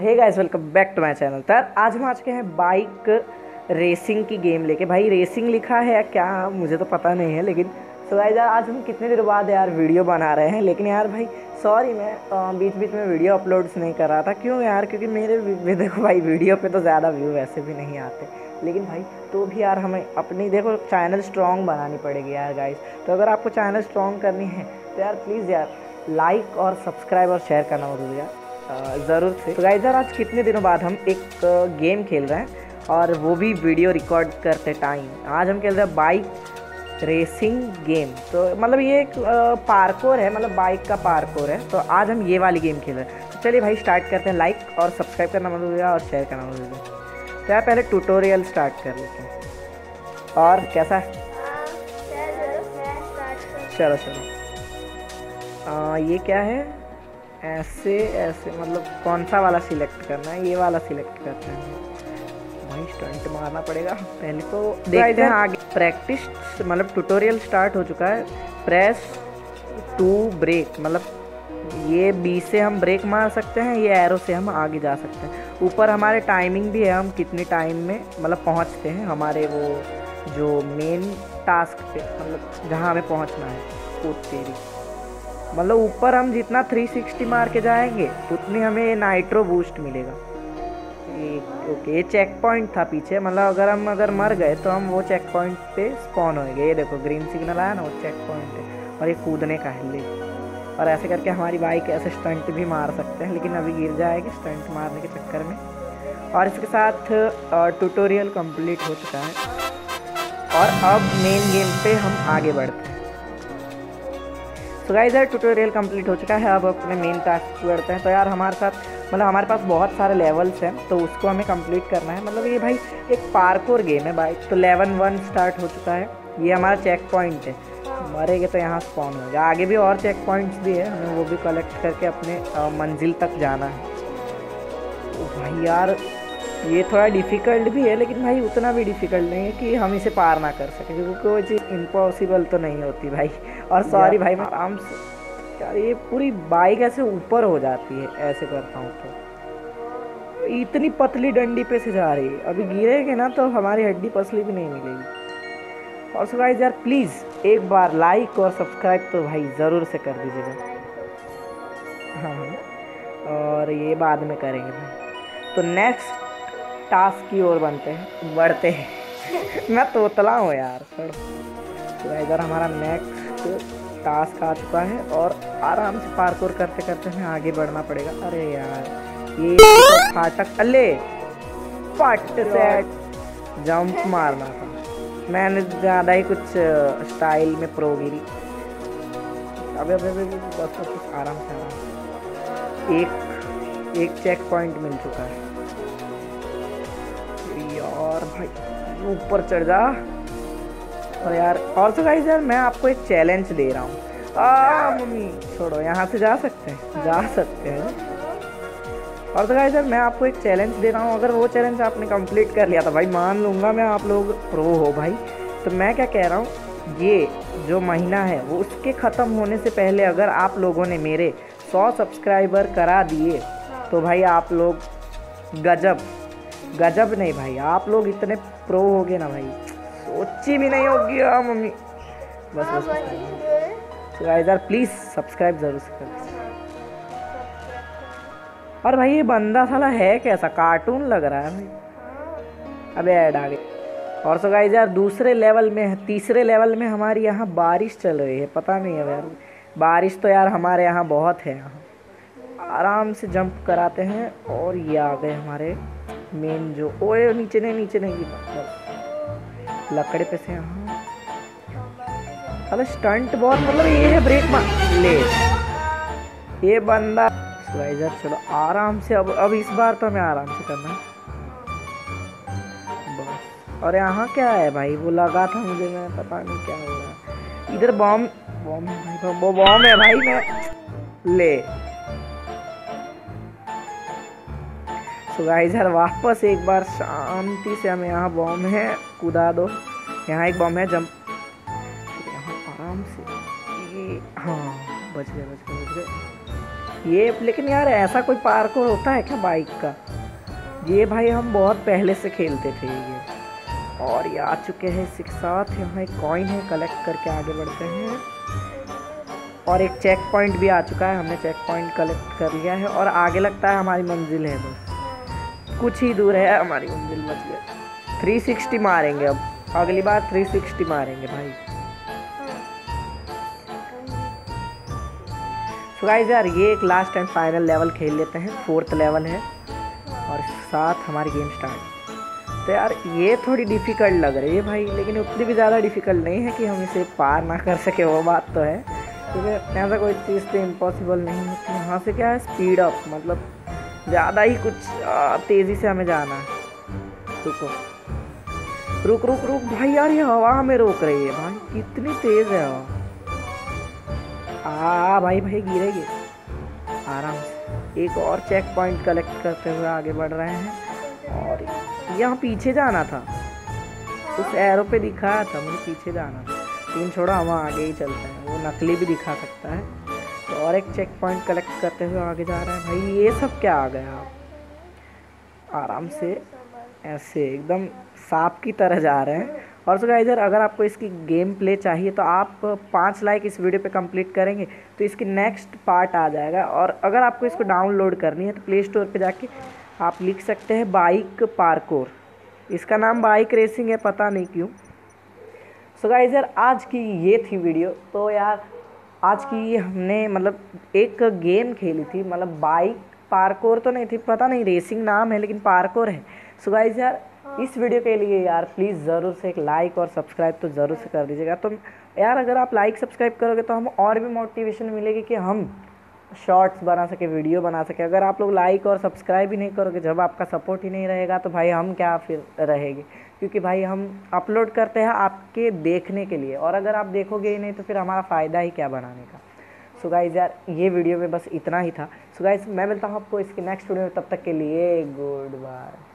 Hey guys, welcome back to my channel. तो आज हम आ चुके हैं बाइक रेसिंग की गेम लेके। भाई रेसिंग लिखा है या क्या मुझे तो पता नहीं है, लेकिन तो गाइस यार आज हम कितने दिनों बाद यार वीडियो बना रहे हैं। लेकिन यार भाई सॉरी, मैं बीच बीच में वीडियो अपलोड्स नहीं कर रहा था। क्यों यार? क्योंकि मेरे देखो भाई वीडियो पे तो ज़्यादा व्यू वैसे भी नहीं आते, लेकिन भाई तो भी यार हमें अपनी देखो चैनल स्ट्रॉन्ग बनानी पड़ेगी यार गाइस। तो अगर आपको चैनल स्ट्रॉन्ग करनी है तो यार प्लीज़ यार लाइक और सब्सक्राइब और शेयर करना मत भूलिएगा ज़रूर से। तो गाइस यार आज कितने दिनों बाद हम एक गेम खेल रहे हैं, और वो भी वीडियो रिकॉर्ड करते टाइम। आज हम खेल रहे हैं बाइक रेसिंग गेम। तो मतलब ये एक पार्कोर है, मतलब बाइक का पार्कोर है। तो आज हम ये वाली गेम खेल रहे हैं। तो चलिए भाई स्टार्ट करते हैं। लाइक और सब्सक्राइब करना मत भूलिएगा और शेयर करना मत भूलिएगा। तो यार पहले ट्यूटोरियल स्टार्ट कर लेते हैं। और कैसा है? चलो चलो। ये क्या है? ऐसे ऐसे मतलब कौन सा वाला सिलेक्ट करना है? ये वाला सिलेक्ट करते हैं भाई। स्टंट मारना पड़ेगा पहले, तो देखते हैं आगे। प्रैक्टिस मतलब ट्यूटोरियल स्टार्ट हो चुका है। प्रेस टू ब्रेक, मतलब ये बी से हम ब्रेक मार सकते हैं, ये एरो से हम आगे जा सकते हैं। ऊपर हमारे टाइमिंग भी है, हम कितनी टाइम में मतलब पहुंचते हैं हमारे वो जो मेन टास्क पे, मतलब जहां हमें पहुंचना है। वो तेरी मतलब ऊपर हम जितना 360 मार के जाएंगे उतनी हमें नाइट्रो बूस्ट मिलेगा। ओके, ये चेक पॉइंट था पीछे, मतलब अगर मर गए तो हम वो चेक पॉइंट पे स्पॉन होंगे। ये देखो ग्रीन सिग्नल आया ना, वो चेक पॉइंट है। और ये कूदने का है ले, और ऐसे करके हमारी बाइक ऐसे स्टंट भी मार सकते हैं, लेकिन अभी गिर जाएगी स्टंट मारने के चक्कर में। और इसके साथ ट्यूटोरियल कंप्लीट हो चुका है, और अब मेन गेम पे हम आगे बढ़ते हैं। तो गाइस यार ट्यूटोरियल कंप्लीट हो चुका है, अब अपने मेन टास्क पे बढ़ते हैं। तो यार हमारे साथ मतलब हमारे पास बहुत सारे लेवल्स हैं, तो उसको हमें कंप्लीट करना है। मतलब ये भाई एक पार्कोर गेम है बाइक। तो लेवल 1 स्टार्ट हो चुका है। ये हमारा चेक पॉइंट है, मरेंगे तो यहाँ स्पॉन हो जाए। आगे भी और चेक पॉइंट्स भी है, हमें वो भी कलेक्ट करके अपने मंजिल तक जाना है। तो भाई यार ये थोड़ा डिफ़िकल्ट भी है, लेकिन भाई उतना भी डिफ़िकल्ट नहीं है कि हम इसे पार ना कर सकें, क्योंकि कोई चीज़ इम्पॉसिबल तो नहीं होती भाई। और सॉरी भाई मैं आराम से यार ये पूरी बाइक ऐसे ऊपर हो जाती है, ऐसे करता हूँ तो इतनी पतली डंडी पे से जा रही है। अभी गिरेंगे ना तो हमारी हड्डी पसली भी नहीं मिलेगी। और सो गाइस यार प्लीज़ एक बार लाइक और सब्सक्राइब तो भाई ज़रूर से कर दीजिएगा। हाँ, और ये बाद में करेंगे भाई। तो नेक्स्ट टास्क की ओर बढ़ते हैं। मैं तोतला हूँ यार। तो इधर हमारा नेक्स्ट टास्क आ चुका है, और आराम से पार्कोर करते करते हमें आगे बढ़ना पड़ेगा। अरे यार ये तो फाटक, अल्ले फट से जंप मारना था। मैंने ज़्यादा ही कुछ स्टाइल में प्रोगिरी। अबे बस आराम से एक चेक पॉइंट मिल चुका है यार। भाई ऊपर चढ़ जा। और यार और तो गाइस यार मैं आपको एक चैलेंज दे रहा हूँ। मम्मी छोड़ो, यहाँ से जा सकते हैं। और तो गाइस यार मैं आपको एक चैलेंज दे रहा हूँ। अगर वो चैलेंज आपने कंप्लीट कर लिया तो भाई मान लूँगा मैं आप लोग प्रो हो भाई। तो मैं क्या कह रहा हूँ, ये जो महीना है वो उसके ख़त्म होने से पहले अगर आप लोगों ने मेरे 100 सब्सक्राइबर करा दिए तो भाई आप लोग गजब नहीं भाई, आप लोग इतने प्रो हो गए ना भाई, सोची भी नहीं होगी। मम्मी बस तो गाइस यार प्लीज़ सब्सक्राइब ज़रूर से कर। और भाई ये बंदा साला है कैसा, कार्टून लग रहा है भाई। अबे ऐड आ गई। और सो गाइस यार तीसरे लेवल में हमारी यहाँ बारिश चल रही है। पता नहीं है यार, बारिश तो यार हमारे यहाँ बहुत है। यहाँ आराम से जंप कराते हैं, और ये आ गए हमारे मेन जो ओए नीचे नहीं लकड़े पे से यहाँ। अरे स्टंट बहुत मतलब ये है, ब्रेक मार ले ये बंदा। चलो आराम से, अब इस बार तो हमें आराम से करना है बस। और यहाँ क्या है भाई, वो लगा था मुझे, मैं पता नहीं क्या हो रहा है इधर। बॉम्ब है भाई। मैं ले तो गाइस यार वापस एक बार शांति से हमें यहाँ बॉम्ब है, कूदा दो। यहाँ एक बॉम्ब है, जंप यहाँ आराम से। हाँ बच गए। ये लेकिन यार ऐसा कोई पार्कोर होता है क्या बाइक का? ये भाई हम बहुत पहले से खेलते थे ये। और ये आ चुके हैं इसके साथ, यहाँ एक कॉइन है, कलेक्ट करके आगे बढ़ते हैं। और एक चेक पॉइंट भी आ चुका है, हमने चेक पॉइंट कलेक्ट कर लिया है और आगे लगता है हमारी मंजिल है, बस कुछ ही दूर है हमारी मंजिल, बच गए। 360 मारेंगे अब, अगली बार 360 मारेंगे भाई। तो गाइस यार ये एक लास्ट एंड फाइनल लेवल खेल लेते हैं, 4th लेवल है और इसके साथ हमारी गेम स्टार्ट। तो यार ये थोड़ी डिफ़िकल्ट लग रही है भाई, लेकिन उतनी भी ज़्यादा डिफ़िकल्ट नहीं है कि हम इसे पार ना कर सके, वो बात तो है, क्योंकि ऐसा कोई चीज़ तो इम्पॉसिबल नहीं है। तो यहाँ से क्या है, स्पीड अप, मतलब ज़्यादा ही कुछ तेज़ी से हमें जाना है। रुको, रुक रुक रुक भाई, यार ये हवा हमें रोक रही है भाई, कितनी तेज़ है हवा। भाई भाई गिरेगी, आराम से। एक और चेक पॉइंट कलेक्ट करते हुए आगे बढ़ रहे हैं। और यहाँ पीछे जाना था, उस एरो पे दिखाया था मुझे पीछे जाना था। 3 छोड़ा, हम आगे ही चलते हैं, वो नकली भी दिखा सकता है। तो और एक चेक पॉइंट कलेक्ट करते हुए आगे जा रहे हैं। भाई ये सब क्या आ गया, आप आराम से ऐसे एकदम सांप की तरह जा रहे हैं। और सो गाइस, अगर आपको इसकी गेम प्ले चाहिए तो आप 5 लाइक इस वीडियो पे कंप्लीट करेंगे तो इसकी नेक्स्ट पार्ट आ जाएगा। और अगर आपको इसको डाउनलोड करनी है तो प्ले स्टोर पे जाके आप लिख सकते हैं बाइक पार्कोर। इसका नाम बाइक रेसिंग है, पता नहीं क्यों। सो गाइस यार आज की ये थी वीडियो। तो यार आज की हमने मतलब एक गेम खेली थी, मतलब बाइक पार्कोर तो नहीं थी, पता नहीं रेसिंग नाम है लेकिन पार्कोर है। सो गाइस यार इस वीडियो के लिए यार प्लीज़ ज़रूर से एक लाइक और सब्सक्राइब तो ज़रूर से कर दीजिएगा। तो यार अगर आप लाइक सब्सक्राइब करोगे तो हम और भी मोटिवेशन मिलेगी कि हम शॉर्ट्स बना सके, वीडियो बना सके। अगर आप लोग लाइक और सब्सक्राइब ही नहीं करोगे, जब आपका सपोर्ट ही नहीं रहेगा तो भाई हम क्या फिर रहेंगे, क्योंकि भाई हम अपलोड करते हैं आपके देखने के लिए, और अगर आप देखोगे ही नहीं तो फिर हमारा फ़ायदा ही क्या बनाने का। सो गाइज़ यार ये वीडियो में बस इतना ही था। सो गाइज़ मैं मिलता हूँ आपको इसके नेक्स्ट वीडियो में, तब तक के लिए गुड बाय।